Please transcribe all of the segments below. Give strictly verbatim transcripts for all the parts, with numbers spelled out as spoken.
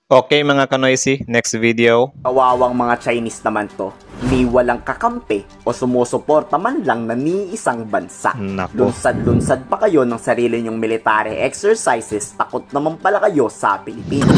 Okay mga kanoisy, next video. Kawawang mga Chinese naman to, ni walang kakampi o sumusuporta man lang na ni isang bansa. Nako. Lunsad-lunsad pa kayo ng sarili nyong military exercises, takot naman pala kayo sa Pilipinas.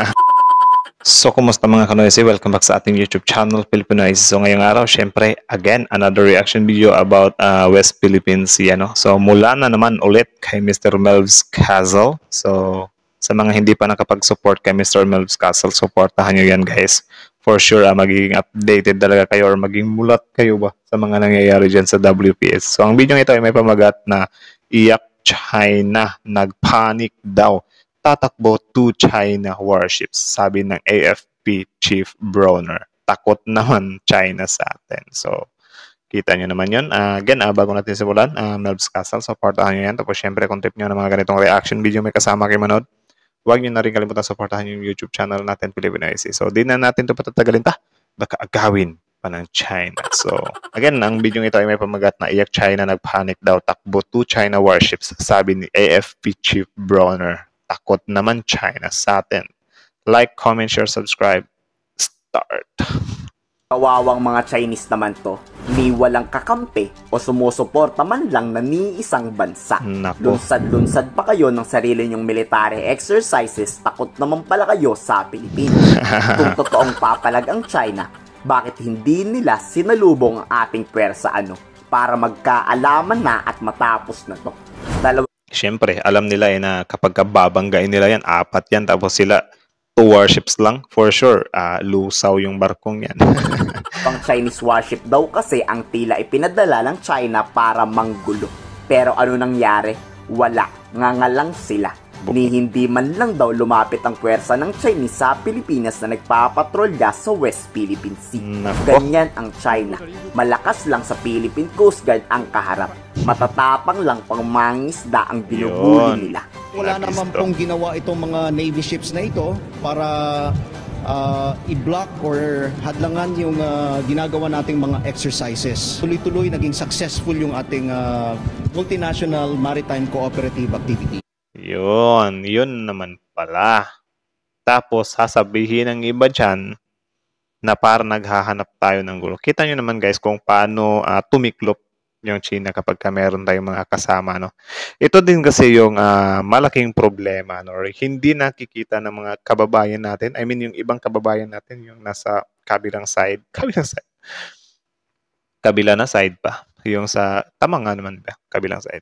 So, kumusta mga kanoisy? Welcome back sa ating YouTube channel, Filipinoise. So, ngayong araw, syempre, again, another reaction video about uh, West Philippines. Yan, no? So, mula na naman ulit kay Mister Melvs Castle. So, sa mga hindi pa nakapag-support kay Mister Melvs Castle, supportahan nyo yan, guys. For sure, uh, magiging updated talaga kayo or maging mulat kayo ba sa mga nangyayari dyan sa W P S. So, ang video ito ay may pamagat na iyak China, nagpanic daw. Tatakbo to China warships, sabi ng A F P Chief Browner. Takot naman China sa atin. So, kita nyo naman yun. Uh, again, uh, bago natin simulan, uh, Melvs Castle, supportahan nyo yan. Tapos, syempre, kung tip nyo ng mga ganitong reaction video may kasama kayo manood, huwag nyo na rin kalimutan supportahan yung YouTube channel natin, Filipinoise. So, di na natin ito patatagalin pa. Baka agawin pa ng China. So, again, ang video ito ay may pamagat na iyak China, nagpanic daw, takbo to China warships, sabi ni A F P Chief Browner. Takot naman China sa atin. Like, comment, share, subscribe. Start. Kawawang mga Chinese naman to, ni walang kakampi o sumusuporta man lang na ni isang bansa. Nako. Lunsad-lunsad pa kayo ng sarili nyong military exercises, takot naman pala kayo sa Pilipinas. Kung totoong papalag ang China, bakit hindi nila sinalubong ang ating pwersa ano para magkaalaman na at matapos na to? Dalawa Siyempre, alam nila eh na kapag babanggain nila yan, apat yan, tapos sila two warships lang, for sure, uh, lusaw yung barkong yan. pang Chinese warship daw kasi ang tila ipinadala ng China para manggulo. Pero ano nangyari? Wala. Ngangalang sila. Ni hindi man lang daw lumapit ang puwersa ng Chinese sa Pilipinas na nagpapatrolya sa West Philippine Sea. Nako. Ganyan ang China. Malakas lang sa Philippine Coast Guard ang kaharap. Matatapang lang pang mangisda ang binubuli nila. Wala naman pong ginawa itong mga Navy ships na ito para uh, i-block or hadlangan yung uh, ginagawa nating mga exercises. Tuloy-tuloy naging successful yung ating uh, multinational maritime cooperative activity. Yun, yun naman pala. Tapos, sasabihin ng iba dyan na parang naghahanap tayo ng gulo. Kita nyo naman guys kung paano uh, tumiklop yung China kapag ka meron tayong mga kasama. No? Ito din kasi yung uh, malaking problema. No? Or hindi nakikita ng mga kababayan natin. I mean, yung ibang kababayan natin, yung nasa kabilang side. Kabilang side. Kabila na side pa. Yung sa, tama nga naman ba? Kabilang side.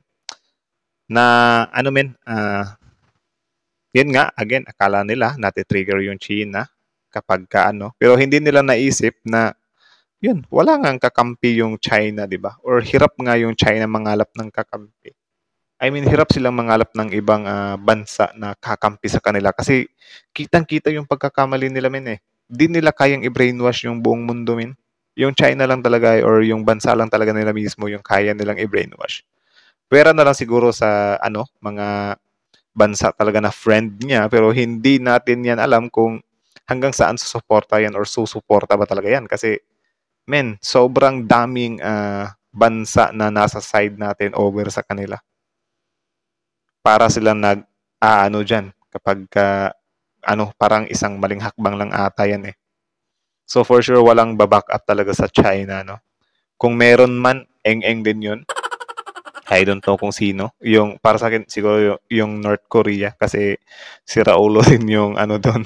Na ano men, uh, yun nga, again, akala nila nati-trigger yung China kapag ka ano. Pero hindi nila naisip na yun, wala nga kakampi yung China, di ba? Or hirap nga yung China mangalap ng kakampi. I mean, hirap silang mangalap ng ibang uh, bansa na kakampi sa kanila kasi kitang-kita yung pagkakamali nila men eh. Di nila kayang i-brainwash yung buong mundo men. Yung China lang talaga or yung bansa lang talaga nila mismo yung kaya nilang i-brainwash. Pwera na lang siguro sa ano, mga bansa talaga na friend niya pero hindi natin yan alam kung hanggang saan susuporta yan or susuporta ba talaga yan kasi men, sobrang daming uh, bansa na nasa side natin over sa kanila. Para silang nag ah, ano dyan kapag uh, ano, parang isang maling hakbang lang ata yan eh. So for sure walang baback up talaga sa China, no? Kung meron man, eng-eng din yun. I don't know kung sino. Yung, para sa akin, siguro yung, yung North Korea kasi si Raulo din yung ano doon.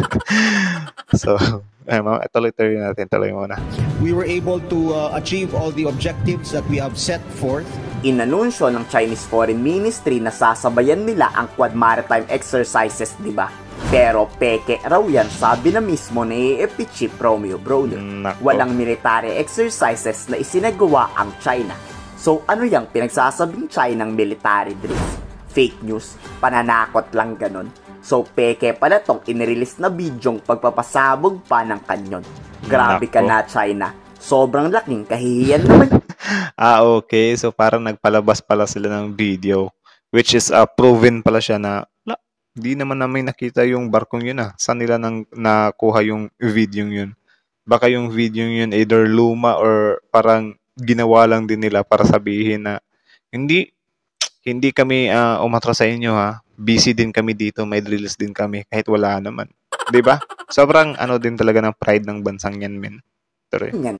So, ano, tuloy-tuloy natin. Tuloy muna. We were able to uh, achieve all the objectives that we have set forth. Inanunsyo ng Chinese Foreign Ministry na sasabayan nila ang Quad Maritime Exercises, di ba? Pero peke raw yan, sabi na mismo ni A F P Chief Romeo Browner. Nako. Walang military exercises na isinagawa ang China. So ano yung pinagsasabing China ng military drills? Fake news? Pananakot lang ganon? So peke pala tong inirelease na bidyong pagpapasabog pa ng kanyon. Grabe ka Nako. na China. Sobrang laking kahihiyan naman. Ah, okay. So parang nagpalabas pala sila ng video which is uh, proven pala siya na la, di naman namin nakita yung barkong yun ah. Saan nila nang nakuha yung video yun? Baka yung video yun either luma or parang ginawa lang din nila para sabihin na hindi hindi kami uh, umatras sa inyo ha. Busy din kami dito, may drills din kami kahit wala naman. 'Di ba? Sobrang ano din talaga ng pride ng bansang yan, men. Tuloy. Yan,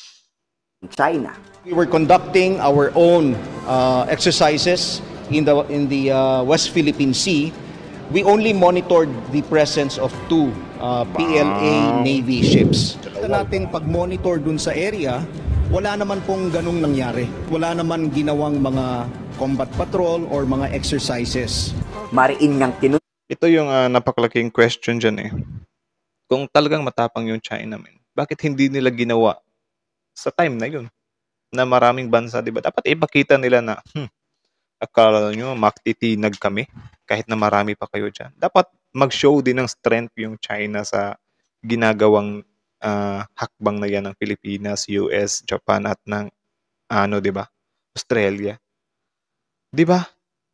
China. We were conducting our own uh, exercises in the in the uh, West Philippine Sea. We only monitored the presence of two uh, P L A Navy ships. Kita natin pag-monitor dun sa area, wala naman pong ganung nangyari. Wala naman ginawang mga combat patrol or mga exercises. Mariin ngang kinun Ito yung uh, napakalaking question dyan eh. Kung talagang matapang yung China, men, bakit hindi nila ginawa sa time na yun? Na maraming bansa, di ba? Dapat ipakita nila na, hmm, akala nyo maktitinag kami kahit na marami pa kayo dyan. Dapat mag-show din ng strength yung China sa ginagawang uh, hakbang na yan ng Pilipinas, U S, Japan at ng ano, di ba? Australia. Di ba?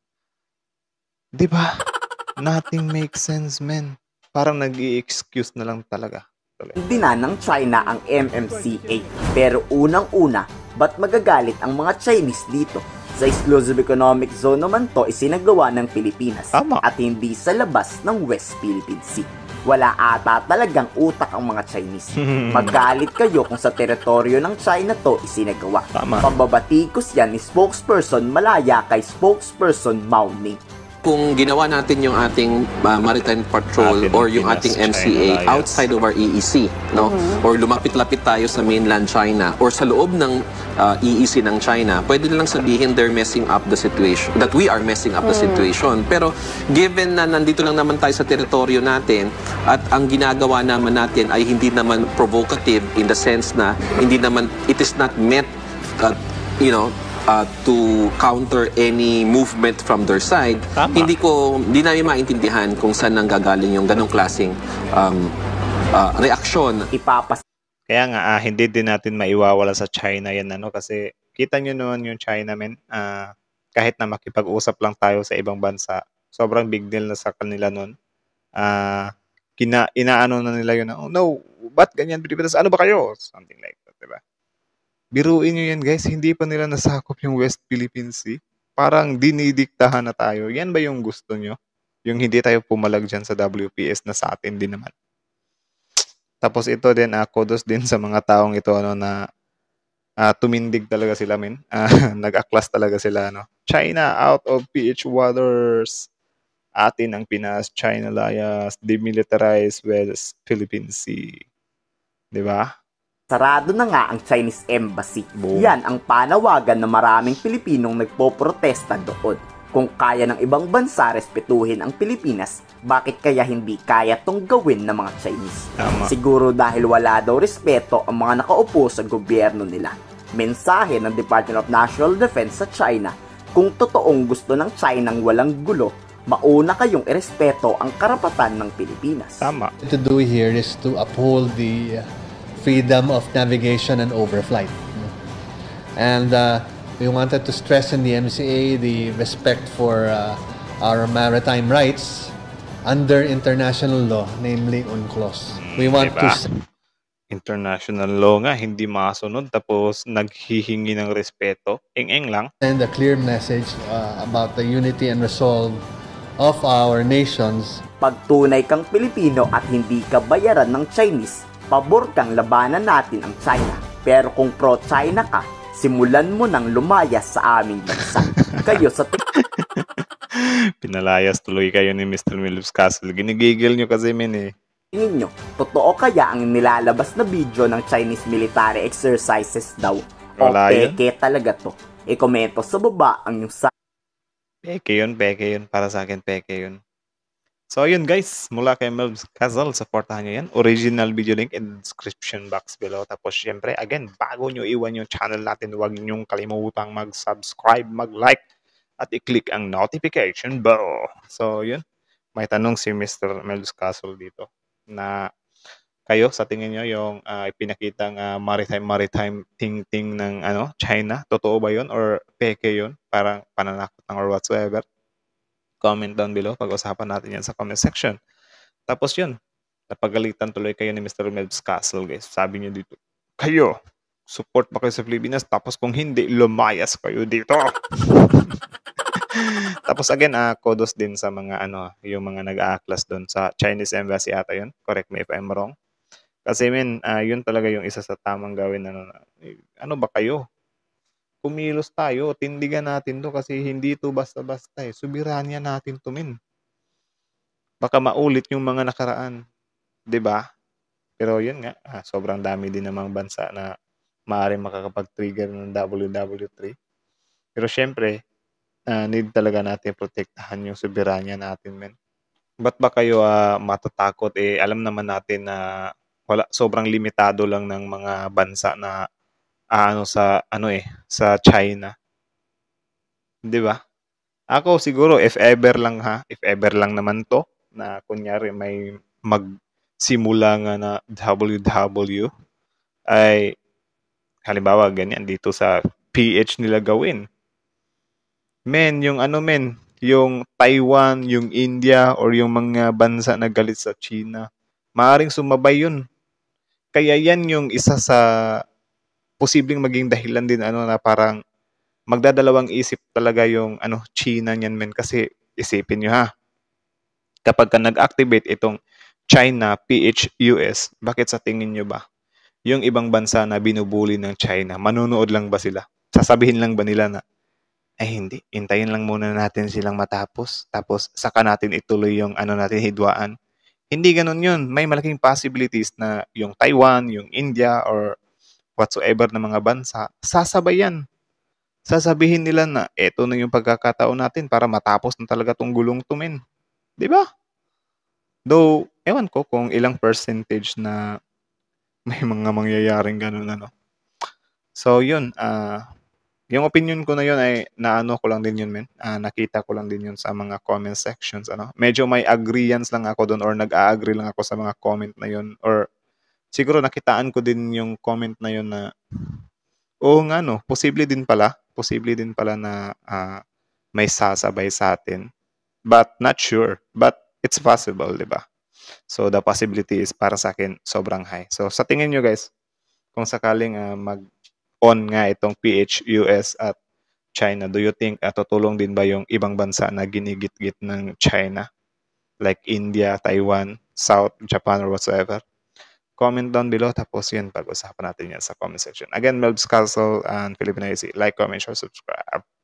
Di ba? Nothing makes sense, men. Parang nag-i-excuse na lang talaga. Hindi na ng China ang M M C A. Pero unang-una, ba't magagalit ang mga Chinese dito? Sa Exclusive Economic Zone naman to isinagawa ng Pilipinas. Tama. At hindi sa labas ng West Philippine Sea. Wala ata talagang utak ang mga Chinese. Magalit kayo kung sa teritoryo ng China to isinagawa. Tama. Pambabatikos yan ni spokesperson Malaya kay spokesperson Mao Ning. Kung ginawa natin yung ating uh, maritime patrol Atin or ang yung Pinas, ating M C A China Alliance. outside of our E E C, no? Or lumapit-lapit tayo sa mainland China or sa loob ng uh, E E C ng China, pwede nilang sabihin they're messing up the situation, that we are messing up the situation. Pero given na nandito lang naman tayo sa teritoryo natin at ang ginagawa naman natin ay hindi naman provocative in the sense na hindi naman, it is not meant, uh, you know, Uh, to counter any movement from their side. Tama. Hindi ko, hindi namin maintindihan kung saan nanggagaling yung ganong klaseng um, uh, reaksyon. Ipapas Kaya nga, ah, hindi din natin maiwawala sa China yan, ano, kasi kita nyo naman yung China, men, ah, kahit na makipag-usap lang tayo sa ibang bansa, sobrang big deal na sa kanila nun. Ah, kina, inaano na nila yun, oh, no, ba't ganyan, Pilipinas, ano ba kayo? Something like that, diba? Biruin nyo yan, guys, hindi pa nila nasakop yung West Philippine Sea. Parang dinidiktahan na tayo. Yan ba yung gusto nyo? Yung hindi tayo pumalag dyan sa W P S na sa atin din naman. Tapos ito din, uh, kudos din sa mga taong ito ano, na uh, tumindig talaga sila, men. Uh, nag-aklas talaga sila. No? China out of P H waters. Atin ang Pinas, China Alliance, demilitarize West Philippine Sea. Diba? sarado na nga ang Chinese Embassy. Boom. Yan ang panawagan ng maraming Pilipinong nagpoprotesta doon. Kung kaya ng ibang bansa respetuhin ang Pilipinas, bakit kaya hindi kaya tong gawin ng mga Chinese? Tama. Siguro dahil wala daw respeto ang mga nakaupo sa gobyerno nila. Mensahe ng Department of National Defense sa China, kung totoong gusto ng China ng walang gulo, mauna kayong irespeto ang karapatan ng Pilipinas. Tama. To do here is to uphold the freedom of navigation and overflight. And uh, we wanted to stress in the M C A the respect for uh, our maritime rights under international law, namely UNCLOS. We want diba? to International law nga, hindi masunod, tapos naghihingi ng respeto. Eng-eng lang. send a clear message uh, about the unity and resolve of our nations. Pag tunay kang Pilipino at hindi ka bayaran ng Chinese, pabor kang labanan natin ang China. Pero kung pro-China ka, simulan mo nang lumayas sa aming bansa. Kayo sa Pinalayas tuloy kayo ni Mister Mills Castle. Ginigigil nyo kasi, men eh. tingin nyo, totoo kaya ang nilalabas na video ng Chinese military exercises daw? O Wala yun. peke talaga to? I-komento sa baba ang yung sa Peke yun, peke yun. Para sa akin, peke yun. So, yun guys. Mula kay Melvs Castle, supportahan nyo yan. Original video link in the description box below. Tapos, syempre, again, bago nyo iwan yung channel natin, huwag nyo kalimutang mag-subscribe, mag-like, at i-click ang notification bell. So, yun. May tanong si Mister Melvs Castle dito na kayo, sa tingin nyo, yung uh, ipinakitang uh, maritime-maritime ting-ting ng ano, China, totoo ba yun? Or peke yun? Parang pananakot ng or whatsoever? Comment down below. Pag-usapan natin yan sa comment section. Tapos yun, napagalitan tuloy kayo ni Mister Melvs Castle, guys. Sabi niyo dito, kayo, support ba kayo sa Pilipinas? Tapos kung hindi, lumayas kayo dito. Tapos again, ah, kudos din sa mga ano, yung mga nag-aaklas doon sa Chinese Embassy ata yun. Correct me if I'm wrong. Kasi men, ah, yun talaga yung isa sa tamang gawin na ano, eh, ano ba kayo? Kumilos tayo, tindigan natin to kasi hindi to basta-basta eh. Subiranya natin to men. Baka maulit yung mga nakaraan, 'di ba? Pero yun nga, ah, sobrang dami din namang bansa na maaaring makakapag-trigger ng W W three. Pero syempre, ah, need talaga natin protektahan yung soberanya natin, men. Ba't ba kayo ah, matatakot? Eh, alam naman natin na wala, sobrang limitado lang ng mga bansa na ah, ano sa ano eh sa China, 'di ba? Ako siguro if ever lang ha, if ever lang naman to na kunyari may magsimula nga na W W ay halimbawa ganyan dito sa P H nila gawin. Men, yung ano men, yung Taiwan, yung India, or yung mga bansa na galit sa China, maaring sumabay yun. Kaya yan yung isa sa posibleng maging dahilan din ano na parang magdadalawang isip talaga yung ano China niyan men kasi isipin nyo ha, kapag ka nag-activate itong China P H U S, bakit sa tingin nyo ba yung ibang bansa na binubuli ng China, manunood lang ba sila? Sasabihin lang ba nila na ay hindi, hintayin lang muna natin silang matapos, tapos saka natin ituloy yung ano natin hidwaan. Hindi ganun yun. May malaking possibilities na yung Taiwan, yung India, or whatsoever na mga bansa, sasabay yan. Sasabihin nila na eto na yung pagkakataon natin para matapos na talaga tong gulong to men. Di ba? Though, ewan ko kung ilang percentage na may mga mangyayaring ganun ano. So yun, ah, yung opinion ko na yun ay naano ko lang din yun men. Ah, nakita ko lang din yun sa mga comment sections ano. Medyo may agreeance lang ako doon or nag-a-agree lang ako sa mga comment na yun or siguro nakitaan ko din yung comment na yun na oo nga no, posible din pala, posible din pala na ah, may sasabay sa atin. But not sure, but it's possible, 'di ba? So the possibility is para sa akin sobrang high. So sa tingin nyo guys, kung sakaling ah, mag-on nga itong P H U S at China, do you think uh, tutulong din ba yung ibang bansa na ginigit-git ng China? Like India, Taiwan, South, Japan, or whatsoever? Comment down below. Tapos yun, pag-usapan natin yan sa comment section. Again, Melbs Castle and Filipino A C. Like, comment, share, subscribe.